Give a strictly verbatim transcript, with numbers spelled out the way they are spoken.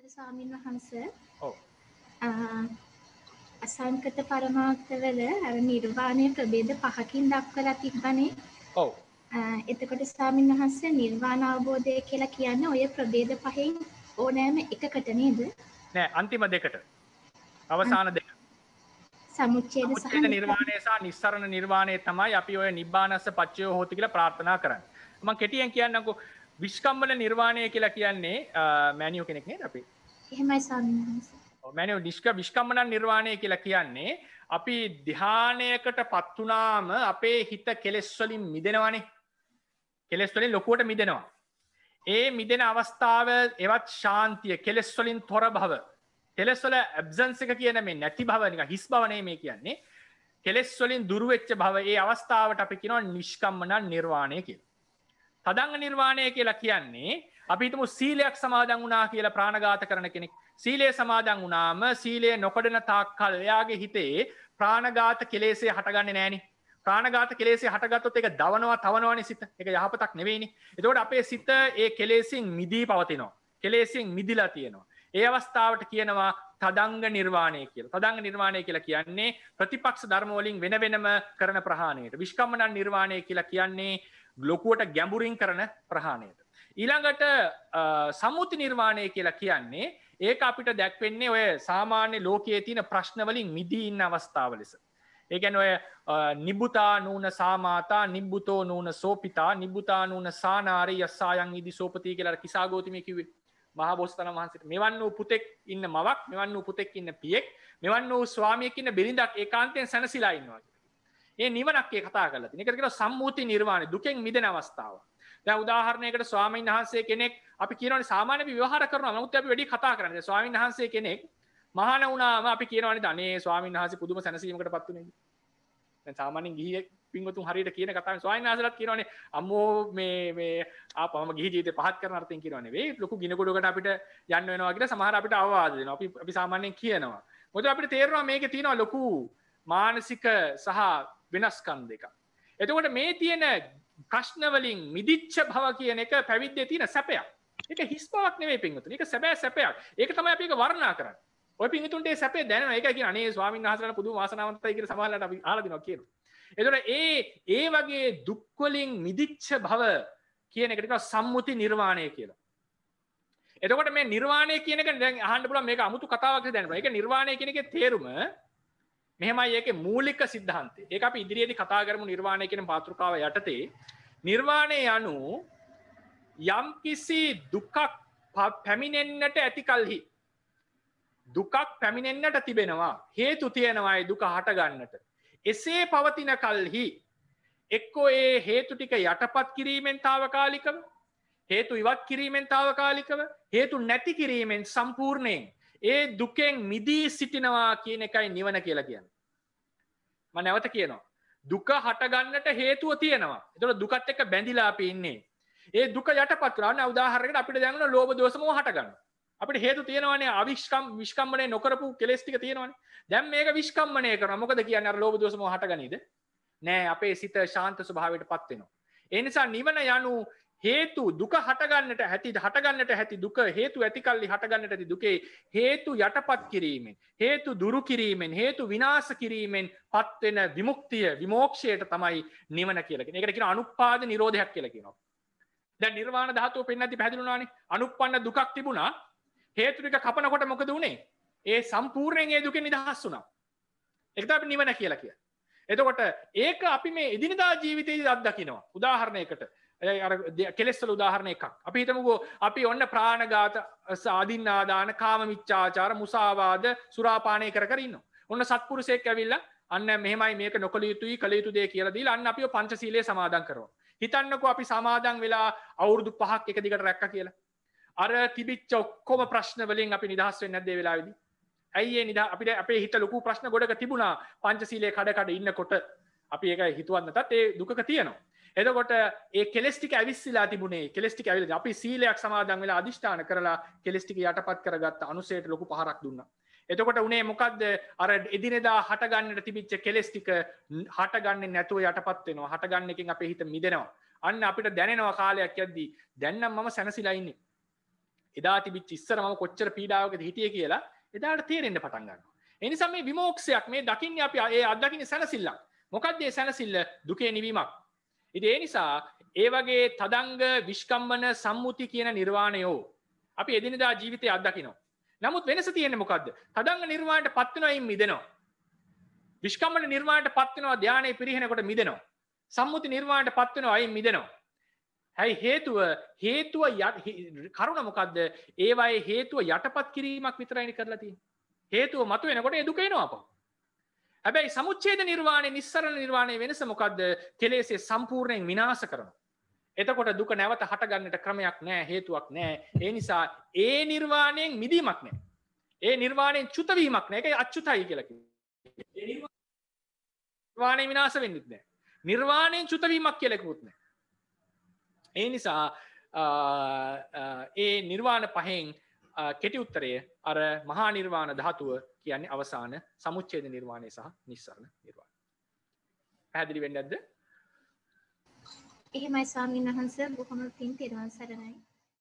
ස්වාමීන් වහන්සේ ඔව් අසංකත පරමාර්ථවල අර නිර්වාණය ප්‍රභේද පහකින් දක්වලා තිබ්බනේ. ඔව්. එතකොට ස්වාමීන් වහන්සේ නිර්වාණ අවබෝධය කියලා කියන්නේ ඔය ප්‍රභේද පහෙන් ඕනෑම එකකට නේද? නෑ අන්තිම දෙකට. අවසාන දෙක. සමුච්ඡේද සහ සමුච්ඡේද නිර්වාණය සහ නිස්සරණ නිර්වාණය තමයි අපි ඔය නිබ්බානස්ස පච්චයෝ හෝති කියලා ප්‍රාර්ථනා කරන්නේ. මම කෙටියෙන් කියන්නම්කෝ විස්කම්බන නිර්වාණය කියලා කියන්නේ මෑනියෝ කෙනෙක් නේද අපි? එහෙමයි ස්වාමීන් වහන්සේ. ඔව් මෑනියෝ නිෂ්ක විස්කම්බන නිර්වාණය කියලා කියන්නේ අපි ධානයකටපත් වුණාම අපේ හිත කෙලෙස් වලින් මිදෙනවනේ. කෙලෙස් වලින් ලොකුවට මිදෙනවා. ඒ මිදෙන අවස්ථාව එවත් ශාන්තිය කෙලෙස් වලින් තොර භව. කෙලෙස් වල ඇබ්සන්ස් එක කියන මේ නැති භව නිකන් හිස් භව නෙමෙයි කියන්නේ. කෙලෙස් වලින් දුරු වෙච්ච භව. ඒ අවස්ථාවට අපි කියනවා නිෂ්කම්මන නිර්වාණය කියලා. තදංග නිර්වාණය කියලා කියන්නේ අපි හිතමු සීලයක් සමාදන් වුණා කියලා ප්‍රාණඝාත කරන කෙනෙක්. සීලය සමාදන් වුණාම සීලය නොකඩන තාක්කල් එයාගේ හිතේ ප්‍රාණඝාත කෙලෙසේ හටගන්නේ නැහෙනේ. ප්‍රාණඝාත කෙලෙසේ හටගත්තොත් ඒක දවනවා තවනවානේ සිත. ඒක යහපතක් නෙවෙයිනේ. එතකොට අපේ සිත ඒ කෙලෙසින් මිදී පවතිනවා. කෙලෙසින් මිදිලා තියෙනවා. ඒ අවස්ථාවට කියනවා තදංග නිර්වාණය කියලා. තදංග නිර්වාණය කියලා කියන්නේ ප්‍රතිපක්ෂ ධර්ම වලින් වෙන වෙනම කරන ප්‍රහාණයට. විස්කම්මන නිර්වාණය කියලා කියන්නේ ලොකුවට ගැඹුරින් කරන ප්‍රහාණයට. ඊළඟට සම්මුති නිර්වාණය කියලා කියන්නේ ඒක අපිට දැක්වෙන්නේ ඔය සාමාන්‍ය ලෝකයේ තියෙන ප්‍රශ්න වලින් මිදී ඉන්න අවස්ථාව ලෙස. ඒ කියන්නේ ඔය නිබ්බුතා නූන සාමාතා නිබ්බුතෝ නූන සෝපිතා නිබ්බුතා නූන සානාරි යස්සායන් ඉදි සෝපති කියලා කිසాగෝතිමේ කිව්වේ. මහා බෝසතාණන් වහන්සේට මෙවන් වූ පුතෙක් ඉන්න මවක් මෙවන් වූ පුතෙක් ඉන්න පියෙක් මෙවන් වූ ස්වාමියෙක් ඉන්න බිරිඳක් ඒකාන්තයෙන් සැනසීලා ඉන්නවා කියලා. ඒ නිවනක් ඒ කතා කරලා තියෙන. ඒකට කියනවා සම්මුති නිර්වාණය දුකෙන් මිදෙන අවස්ථාව. දැන් උදාහරණයකට ස්වාමීන් වහන්සේ කෙනෙක් අපි කියනවානේ සාමාන්‍ය විවහාර කරනවා. නමුත් අපි වැඩි කතා කරන්නේ. ස්වාමීන් වහන්සේ කෙනෙක් මහාන වුණාම අපි කියනවානේ අනේ ස්වාමීන් වහන්සේ පුදුම සැනසීමකටපත් උනේ. දැන් සාමාන්‍යයෙන් ගිහි පින්වතුන් හරියට කියන කතාවෙන් ස්වාමීන් වහන්සේලාත් කියනවානේ අම්මෝ මේ මේ ආපම ගිහි ජීවිතේ පහත් කරන අර්ථයෙන් කියනවා නෙවෙයි. ලොකු ගිනකොඩකට අපිට යන්න වෙනවා කියලා සමහර අපිට අවවාද දෙනවා. අපි අපි සාමාන්‍යයෙන් කියනවා. මොකද අපිට තේරෙනවා මේකේ තියෙනවා ලොකු මානසික සහ වෙනස්කම් දෙකක්. එතකොට මේ තියෙන ප්‍රශ්න වලින් මිදිච්ච භව කියන එක පැවිද්දේ තියෙන සැපයක්. ඒක හිස් බවක් නෙවෙයි පින්වතුනි. ඒක සැබෑ සැපයක්. ඒක තමයි අපි ඒක වර්ණනා කරන්නේ. ඔය පින්වතුන්ට ඒ සැපේ දැනෙනවා. ඒකයි කියන්නේ අනේ ස්වාමීන් වහන්සේලා පුදුම වාසනාවන්තයි කියලා සමහරවිට අපි අහලා දිනවා කියනවා. එතකොට ඒ ඒ වගේ දුක් වලින් මිදිච්ච භව කියන එකට කියනවා සම්මුති නිර්වාණය කියලා. එතකොට මේ නිර්වාණය කියන එක දැන් අහන්න පුළුවන් මේක අමුතු කතාවක් කියලා දැනනවා. ඒක නිර්වාණය කියන එකේ තේරුම මෙහෙමයි ඒකේ මූලික સિદ્ધාන්තය. ඒක අපි ඉදිරියේදී කතා කරමු නිර්වාණය කියන මාතෘකාව යටතේ. නිර්වාණය යනු යම්කිසි දුකක් පැමිණෙන්නට ඇති කලෙහි දුකක් පැමිණෙන්නට තිබෙනවා. හේතු තියෙනවා ඒ දුක හට ගන්නට. එසේ පවතින කල්හි එක්කෝ ඒ හේතු ටික යටපත් කිරීමෙන් తాවකාලිකව හේතු ඉවත් කිරීමෙන් తాවකාලිකව හේතු නැති කිරීමෙන් සම්පූර්ණයෙන් ඒ දුකෙන් මිදී සිටිනවා කියන එකයි නිවන කියලා කියන්නේ. මම නැවත කියනවා. දුක හටගන්නට හේතුව තියෙනවා. ඒතකොට දුකත් එක්ක බැඳිලා අපි ඉන්නේ. ඒ දුක යටපත් කරනවා. උදාහරණයකට අපිට දැන් උන ලෝභ දෝෂ මොහ හට ගන්නවා. අපිට හේතු තියෙනවානේ අවිෂ්කම් විෂ්කම්මණය නොකරපු කෙලෙස් ටික තියෙනවානේ. දැන් මේක විෂ්කම්මණය කරනවා. මොකද කියන්නේ අර ලෝභ දෝෂ මොහ හටගනීද? නෑ අපේ සිත ශාන්ත ස්වභාවයටපත් වෙනවා. ඒ නිසා නිවන යනු හේතු දුක හටගන්නට ඇති හටගන්නට ඇති දුක හේතු ඇති කල්ලි හටගන්නට ඇති දුකේ හේතු යටපත් කිරීමෙන් හේතු දුරු කිරීමෙන් හේතු විනාශ කිරීමෙන් පත් වෙන විමුක්තිය විමෝක්ෂයට තමයි නිවන කියලා කියන්නේ. ඒකට කියනවා අනුප්පාද නිරෝධයක් කියලා කියනවා. දැන් නිර්වාණ ධාතුව පෙන්නද්දි පැහැදිලි වුණානේ. අනුප්පන්න දුකක් තිබුණා. හේතු ටික කපනකොට මොකද වුනේ? ඒ සම්පූර්ණයෙන් ඒ දුකෙන් නිදහස් වුණා. ඒක තමයි නිවන කියලා කියන්නේ. එතකොට ඒක අපි මේ එදිනදා ජීවිතයේදී අත්දකිනවා. උදාහරණයකට අර කෙලෙස් වල උදාහරණ එකක්. අපි හිතමුකෝ අපි ඔන්න ප්‍රාණඝාත, ආදින්නාදාන, කාම මිච්ඡාචාර, මුසාවාද, සුරාපානය කර කර ඉන්නවා. ඔන්න සත්පුරුෂයෙක් ඇවිල්ලා අන්න මෙහෙමයි මේක නොකළ යුතුයි කළ යුතු දේ කියලා දීලා අන්න අපිව පංචශීලයේ සමාදන් කරනවා. හිතන්නකෝ අපි සමාදන් වෙලා අවුරුදු පහක් එක දිගට රැක්කා කියලා. අර තිබිච්ච ඔක්කොම ප්‍රශ්න වලින් අපි නිදහස් වෙන්නේ නැද්ද ඒ වෙලාවේදී? ඇයි ඒ නිදහස් අපිට අපේ හිත ලොකු ප්‍රශ්න ගොඩක තිබුණා පංචශීලයේ කඩ කඩ ඉන්නකොට අපි ඒක හිතුවත් නැතත් ඒ දුකක තියෙනවා. එතකොට ඒ කෙලස් ටික ඇවිස්සලා තිබුණේ කෙලස් ටික ඇවිල්ලා අපි සීලයක් සමාදන් වෙලා අදිෂ්ඨාන කරලා කෙලස් ටික යටපත් කරගත්ත අනුසයට ලොකු පහරක් දුන්නා. එතකොට උනේ මොකද්ද? අර එදිනෙදා හටගන්නට තිබිච්ච කෙලස් ටික හටගන්නේ නැතුව යටපත් වෙනවා. හටගන්න එකෙන් අපේ හිත මිදෙනවා. අන්න අපිට දැනෙනවා කාලයක් යද්දී දැන් නම් මම සැනසීලා ඉන්නේ. එදා තිබිච්ච ඉස්සර මම කොච්චර පීඩාවකද හිටියේ කියලා එදාට තේරෙන්න පටන් ගන්නවා. ඒ නිසා මේ විමෝක්ෂයක් මේ දකින්නේ අපි ඒ අත්දකින්නේ සැනසෙල්ලක්. මොකක්ද මේ සැනසෙල්ල? දුකේ නිවීමක්. ඉතින් ඒ නිසා ඒ වගේ තදංග විස්කම්බන සම්මුති කියන නිර්වාණයෝ අපි එදිනදා ජීවිතයේ අත්දකිනවා. නමුත් වෙනස තියෙන්නේ මොකද්ද? තදංග නිර්වාණයට පත් වෙනවා අයින් මිදෙනවා. විස්කම්බන නිර්වාණයට පත් වෙනවා ධානයේ පිරිහෙනකොට මිදෙනවා. සම්මුති නිර්වාණයට පත් වෙනවා අයින් මිදෙනවා. හැයි හේතුව හේතුව කරුණ මොකද්ද? ඒවායේ හේතුව යටපත් කිරීමක් විතරයිනේ කරලා තියෙන්නේ. හේතුව මත වෙනකොට ඒ දුක එනවා අපෝ. හැබැයි සමුච්ඡේද නිර්වාණය නිස්සරණ නිර්වාණය වෙනස මොකද්ද? කෙලෙසේ සම්පූර්ණයෙන් විනාශ කරනවා. එතකොට දුක නැවත හට ගන්නට ක්‍රමයක් නැහැ, හේතුවක් නැහැ. ඒ නිසා ඒ නිර්වාණයෙන් මිදීමක් නැහැ. ඒ නිර්වාණයෙන් චුත වීමක් නැහැ. ඒකයි අච්චුතයි කියලා කියන්නේ. ඒ නිර්වාණය විනාශ වෙන්නේ නැහැ. නිර්වාණයෙන් චුත වීමක් කියලා එකකුත් නැහැ. ඒ නිසා ඒ නිර්වාණ පහෙන් කෙටි උත්තරය අර මහා නිර්වාණ ධාතුව කියන්නේ අවසාන සමුච්ඡේද නිර්වාණය සහ නිස්සරණ නිර්වාණය. පැහැදිලි වෙන්නේ නැද්ද? එහෙමයි ස්වාමීන් වහන්සේ බොහොම පිං තෙරුවන් සරණයි.